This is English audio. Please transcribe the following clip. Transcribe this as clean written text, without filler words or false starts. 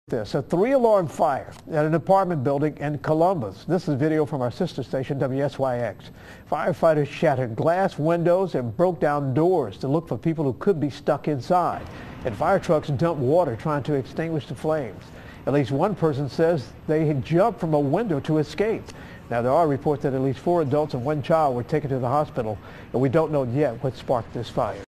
A three-alarm fire at an apartment building in Columbus. This is video from our sister station, WSYX. Firefighters shattered glass windows and broke down doors to look for people who could be stuck inside. And fire trucks dumped water trying to extinguish the flames. At least one person says they had jumped from a window to escape. Now, there are reports that at least 4 adults and 1 child were taken to the hospital, and we don't know yet what sparked this fire.